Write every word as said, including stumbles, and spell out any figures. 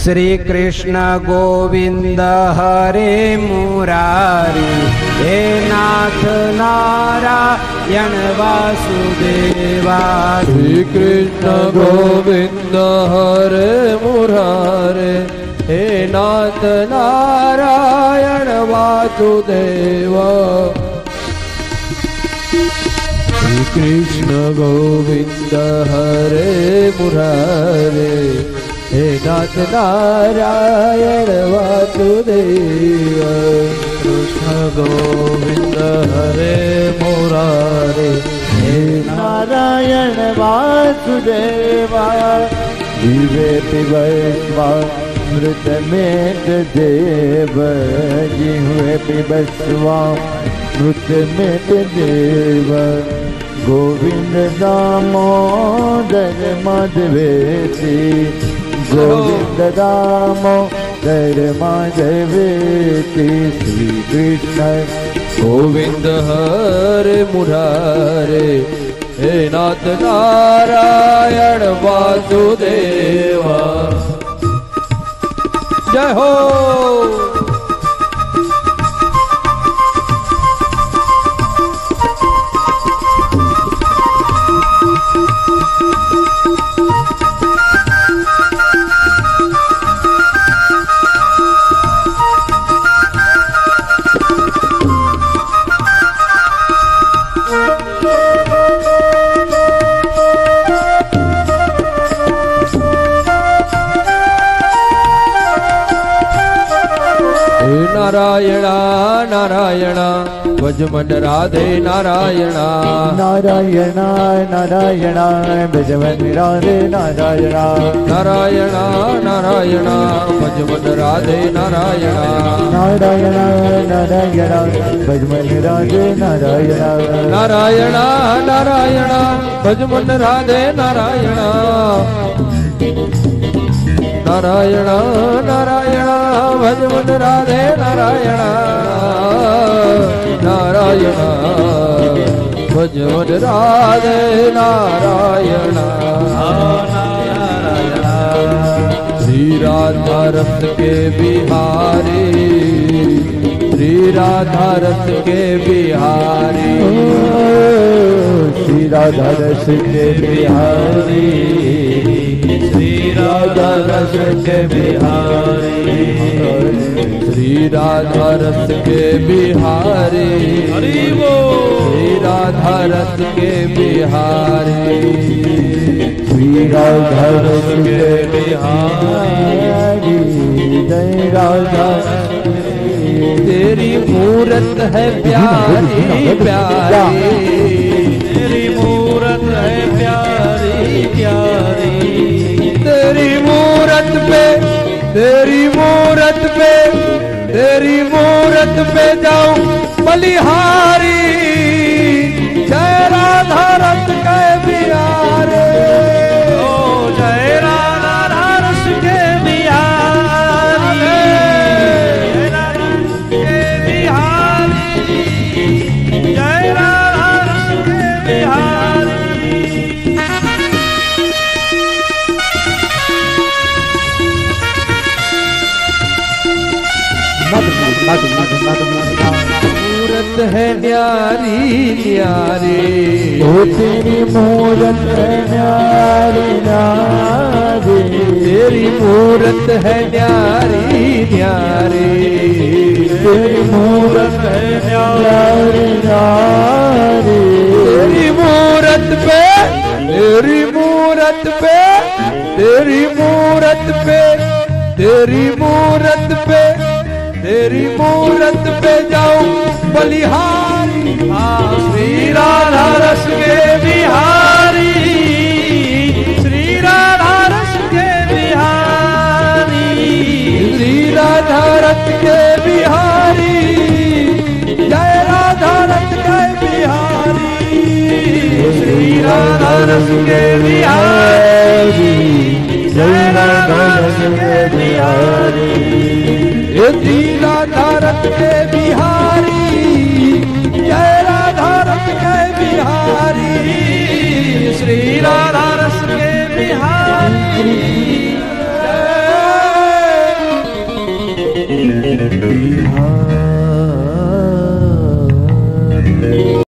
श्री कृष्ण गोविंद हरे मुरारी, हे नाथ नारायण वासुदेवा। श्री कृष्ण गोविंद हरे मुरारे, हे नाथ नारायण वासुदेवा। श्री कृष्ण गोविंद हरे मुरारे, हे नाथ नारायण वासुदेवा। कृष्ण गोविंद हरे मुरारे, हे नारायण वासुदेवा। जीवे पिबस्वा मृत में देव, जीवे पिबस्वा मृत में देव। गोविंद दामोदर माधवेति, गोविंद दामोदर माधवेति। श्री कृष्ण गोविंद हरे मुरारे, हे नाथ नारायण वासुदेवा। जय हो। नारायणा नारायणा भजमन राधे नारायणा। नारायणा नारायणा भजमन राधे नारायणा। नारायणा नारायणा भजमन राधे नारायणा। नारायणा नारायणा भजमन राधे नारायणा। नारायणा नारायणा भजमन राधे नारायणा। नारायणा नारायणा भजमन राधे नारायणा। नारायणा भजमन राधे नारायणा। श्री राधा रस के बिहारी, श्री राधा रस के बिहारी। श्री राधा रस के बिहारी, श्री राधा रस के बिहारी। श्री राधा रस के बिहारी, श्री राधा रस के बिहारी। श्री राधा रस के बिहारी, जय राधा। तेरी मूरत है प्यारी प्यारी, तेरी मूरत है प्यारी प्यारी। तेरी मूरत पे, तेरी मूरत पे, तेरी मूरत पे जाऊं बलिहारी। जय राधा रस के बिहारी, ओ जय राधा रस के बिहारी। जय राधा रस के बिहारी, जय राधा रस के बिहारी। मूरत है न्यारी न्यारी, ओ तेरी मूरत है न्यारी न्यारी। तेरी मूरत है न्यारी न्यारी। तेरी मूरत है न्यारी न्यारी। तेरी मूरत पे, तेरी मूरत पे, तेरी मूरत पे, तेरी मूरत पे, तेरी मूरत पे जाऊं बलिहारी। श्री राधा रस के बिहारी, श्री राधा रस के बिहारी। श्री राधा रस के बिहारी, जय राधा रस के बिहारी। श्री राधा रस के बिहारी, जय राधा रस के बिहारी। श्री राधा रस के बिहारी, जय राधा रस के बिहारी। श्री राधा रस के बिहारी, जय बिहारी